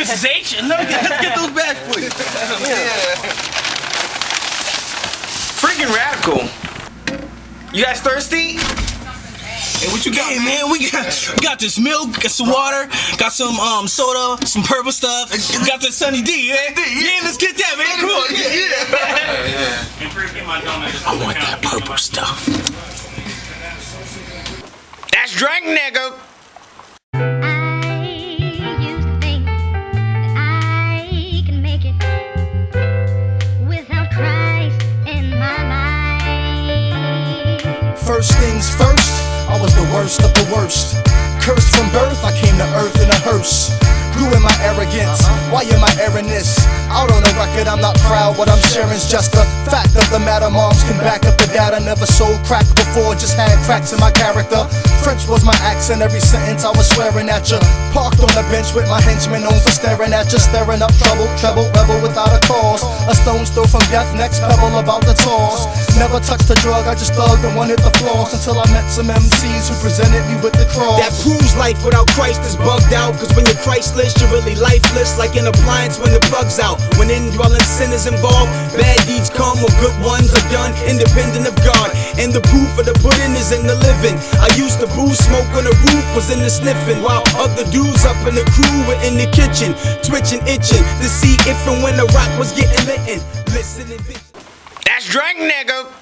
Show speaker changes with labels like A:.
A: SSH? No, let's get those bags for you. Yeah. Freaking radical. You guys thirsty? Hey, what you got? Hey, man, we got this milk, got some water, got some soda, some purple stuff. We got this Sunny D, yeah? Yeah, let's get that, man. Come on. Yeah. I want that purple stuff. That's drink, nigga.
B: First things first, I was the worst of the worst. Cursed from birth, I came to earth in a hearse. Grew in my arrogance, why am I airing this? Out on the record, I'm not proud, what I'm sharing's just the fact of the matter. Moms can back up the data, never sold crack before, just had cracks in my character. French was my accent, every sentence I was swearing at ya. Parked on the bench with my henchmen known for staring at ya. Stirring up trouble, treble, rebel without a cause. A stone's throw from death, next pebble about the toss. Never touched a drug, I just thugged and wanted the floss. Until I met some MCs who presented me with the cross.
C: That proves life without Christ is bugged out. Cause when you're Christless, you're really lifeless. Like an appliance when the plug's out. When indwelling sin is involved, bad deeds come or good ones are done, independent of God. And the proof of the pudding is in the living. I used to brew smoke on the roof, was in the sniffing, while other dudes up in the crew were in the kitchen, twitching, itching to see if and when the rock was getting lit. Listening.
A: That's drink, nigga.